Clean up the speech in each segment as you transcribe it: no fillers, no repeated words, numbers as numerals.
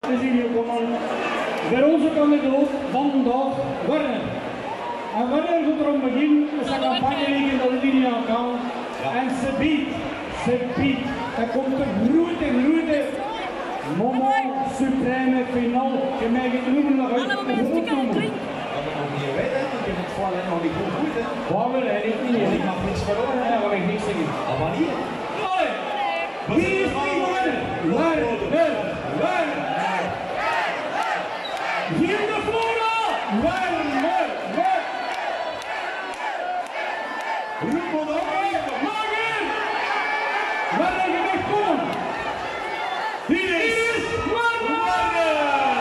is hier gekomen. Voor onze kandidaat vandaag Werner. En Werner gaat erom beginnen met zijn campagne dat de linie aan kan. En ze biedt. Er komt een grote moment supreme finale. Je mag het noemen nog uit de hoofd noemen. Je weet het, ik heb het vooral nog niet goed. Waar wil hij niet? Ik mag niks verloren, Ja, waar ik niks zeggen. maar hier. Wie is die Werner? Hier de Flora! Werner! Roep op! Lager! Werner, je mag komen! Hier is Werner!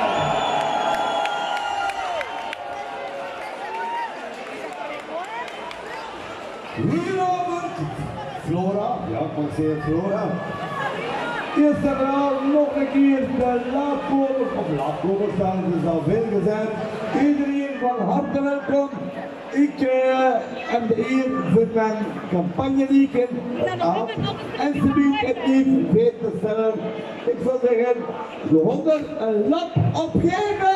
Goedenavond, Flora. Ja, ik mag zeggen Flora. Eerst en vooral nog een keer de laadkomers staan, het is al veel gezegd. Iedereen van harte welkom. Ik heb de eer voor mijn campagnelieken aan en ze biedt het niet weet te stellen. Ik zou zeggen, de honden een lap opgeven!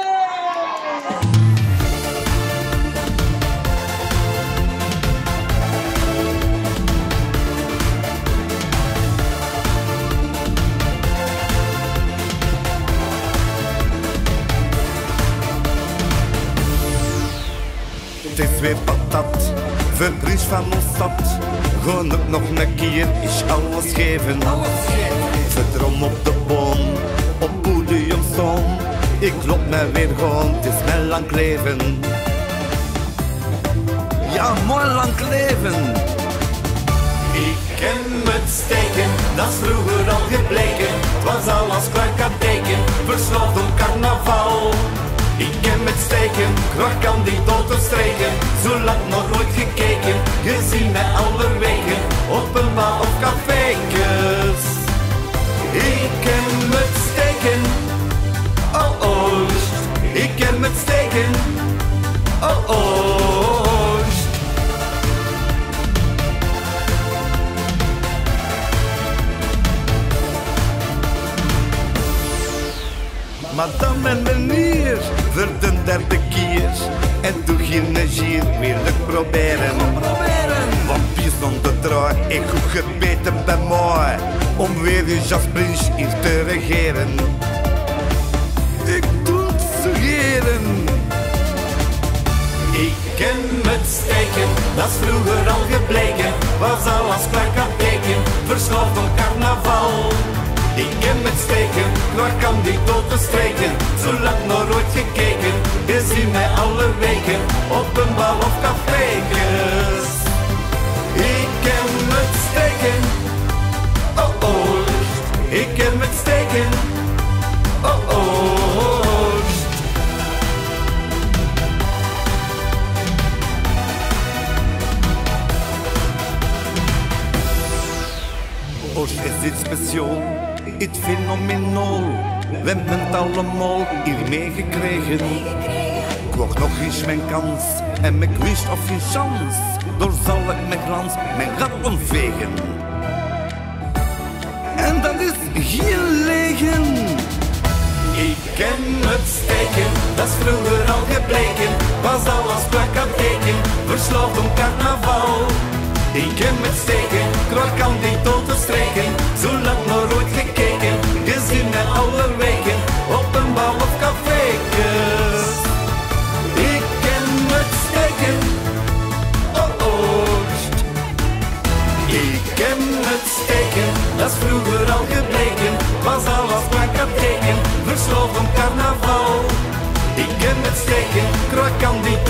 Het is weer patat, verdries van ons stad. Gewoon het nog een keer, is alles geven. Verdrom op de boom, op podium staan. Ik loop me weer gewoon, het is mijn lang leven. Ja, mooi lang leven. Ik ken het steken, dat is vroeger al gebleken. Het was al als kruikateken, verslaafd om carnaval. Ik ken met steken, waar kan die dood streken? Zo lang nog nooit gekeken, gezien mij alle weken op een bal of cafékes. Ik ken met steken, oh oost. Ik ken met steken, oh oost. Madame en meneer, voor de derde keer. En doe geen gier, wil ik proberen. Want wie zonder draai, ik goed gebeten bij mij. Om weer de jasprins hier te regeren. Ik doe het suggereren. Ik ken het steken, dat is vroeger al gebleken. Was al als kruikateken, verslaafd om carnaval. Ik ken met steken, waar kan die dood streken? Zo lang nog nooit gekeken, gezien mij alle weken op een bal of cafékes. Ik ken met steken, oh oost. Ik ken met steken, oh oost. Oost is iets speciaals. Het fenomenaal, we hebben het allemaal hier meegekregen. Ik wacht nog eens mijn kans en mijn wist of geen chans. Door zal ik met glans mijn gat omvegen. En dat is geen legen. Ik ken het steken, dat is vroeger al gebleken. Was al als plakateken, verslaafd om carnaval. Ik ken met steken, waar kan die dood streken? Zo lang nog nooit gekeken, gezien mij alle weken op een bal of cafékes. Ik ken met steken, oh oost. Ik ken het steken, dat is vroeger al gebleken. Was al als plakateken, verslaafd om carnaval. Ik ken het steken, waar kan die